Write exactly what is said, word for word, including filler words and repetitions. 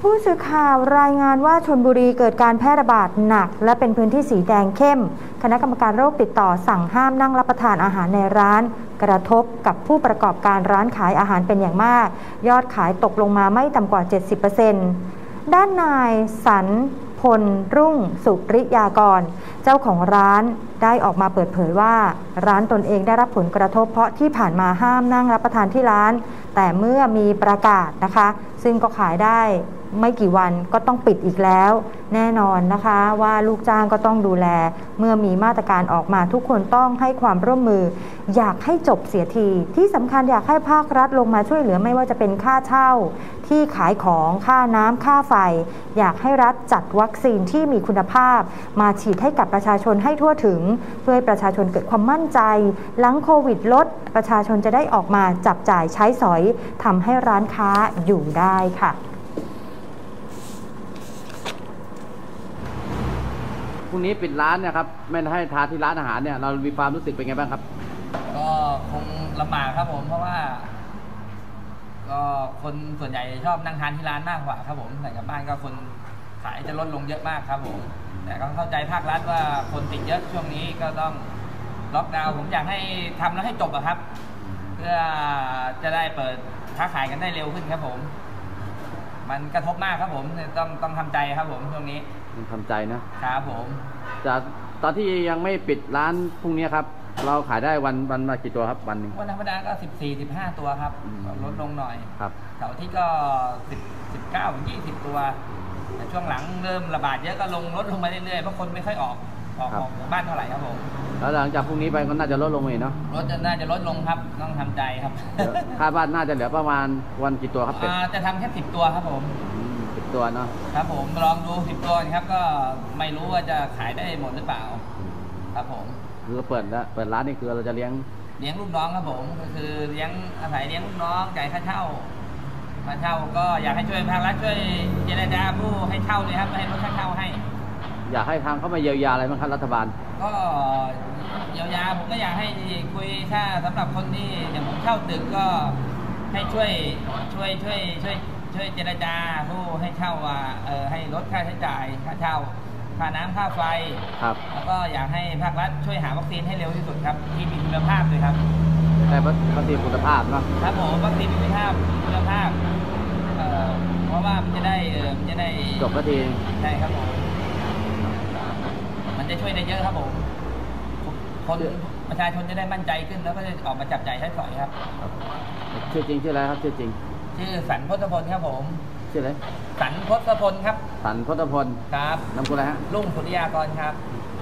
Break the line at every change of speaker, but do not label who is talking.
ผู้สื่อข่าวรายงานว่าชลบุรีเกิดการแพร่ระบาดหนักและเป็นพื้นที่สีแดงเข้มคณะกรรมการโรคติดต่อสั่งห้ามนั่งรับประทานอาหารในร้านกระทบกับผู้ประกอบการร้านขายอาหารเป็นอย่างมากยอดขายตกลงมาไม่ต่ำกว่า เจ็ดสิบเปอร์เซ็นต์ ด้านนายสันพลรุ่งสุริยากรเจ้าของร้านได้ออกมาเปิดเผยว่าร้านตนเองได้รับผลกระทบเพราะที่ผ่านมาห้ามนั่งรับประทานที่ร้านแต่เมื่อมีประกาศนะคะซึ่งก็ขายได้ไม่กี่วันก็ต้องปิดอีกแล้วแน่นอนนะคะว่าลูกจ้างก็ต้องดูแลเมื่อมีมาตรการออกมาทุกคนต้องให้ความร่วมมืออยากให้จบเสียทีที่สำคัญอยากให้ภาครัฐลงมาช่วยเหลือไม่ว่าจะเป็นค่าเช่าที่ขายของค่าน้ำค่าไฟอยากให้รัฐจัดวัคซีนที่มีคุณภาพมาฉีดให้กับประชาชนให้ทั่วถึงเพื่อให้ประชาชนเกิดความมั่นใจหลังโควิดลดประชาชนจะได้ออกมาจับจ่ายใช้สอยทำให้ร้านค้าอยู่ได้ค่ะ
พรุ่งนี้ปิดร้านเนี่ยครับไม่ให้ทานที่ร้านอาหารเนี่ยเรามีความรู้สึกเป็นไงบ้างครับ
ก็คงลำบากครับผมเพราะว่าก็คนส่วนใหญ่ชอบนั่งทานที่ร้านมากกว่าครับผมแต่กับบ้านก็คนขายจะลดลงเยอะมากครับผมแต่ก็เข้าใจภาครัฐว่าคนติดเยอะช่วงนี้ก็ต้องล็อกดาวน์ผมอยากให้ทำแล้วให้จบอะครับเพื่อจะได้เปิดค้าขายกันได้เร็วขึ้นครับผมมันกระทบมากครับผมต้องต้องทำใจครับผมช่วงนี้
ต้องทำใจนะครับ
ผม
จากตอนที่ยังไม่ปิดร้านพรุ่งนี้ครับเราขายได้วันวันละกี่ตัวครับวันหนึ่ง
วันธรรมดาก็สิบสี่ สิบห้าตัวครับลดลงหน่อย
ครับ
เสาร์ที่ก็สิบ สิบเก้า ยี่สิบตัวแต่ช่วงหลังเริ่มระบาดเยอะก็ลงลดลงมาเรื่อยๆเพราะคนไม่ค่อยออกออกออกจากบ้านเท่าไหร่ครับผม
แล้วหลังจากพรุ่งนี้ไปก็น่าจะลดลงอีกเนาะ
ลดจะน่าจะลดลงครับต้องทำใจครับ
คาดว่าน่าจะเหลือประมาณวันกี่ตัวครับเป็ด
จะทำแค่สิบตัวครับผม
สิบตัวเนาะ
ครับผมลองดูสิบตัวครับก็ไม่รู้ว่าจะขายได้หมดหรือเปล่าครับผม
คือเปิดแล้วเปิดร้านนี่คือเราจะเลี้ยง
เลี้ยงลูกน้องครับผมก็คือเลี้ยงอาศัยเลี้ยงลูกน้องจ่ายค่าเช่าค่าเช่าก็อยากให้ช่วยภาครัฐช่วยเจรจาผู้ให้เช่าเลยครับให้ลดค่าเช่าให้
อยากให้ทางเข้ามาเยียวยาอะไรบ้างครับรัฐบาล
ก็เยียวยาผมก็อยากให้คุยค่าสำหรับคนที่อย่างผมเช่าตึกก็ให้ช่วยช่วยช่วยช่วยช่วยเจรจาผู้ให้เช่าว่าเออให้ลดค่าใช้จ่ายค่าเช่าค่าน้ำค่าไฟ
ครับ
แล้วก็อยากให้ภาครัฐช่วยหาวัคซีนให้เร็วที่สุดครับที่มีคุณภาพเลยครับ
แต่วัคซีนคุณภาพเนาะ
ครับผมวัคซีนมีคุณภาพคุณภาพเอ่อเพราะว่ามันจะได้เออมันจะได้
จบสักที
ใช่ครับผมมันจะช่วยได้เยอะครับผมคนประชาชนจะได้มั่นใจขึ้นแล้วก็จะออกมาจับจ่ายใช้สอยครับ
ชื่อจริงชื่ออะไรครับชื่อจริง
ชื่อสันพจน์พลครับผม
ชื่ออะไร
สันพจน์พลครับ
สันพจน์พล
ครับ
นามสกุลอะไรฮะ
รุ่งสุริยากรครับ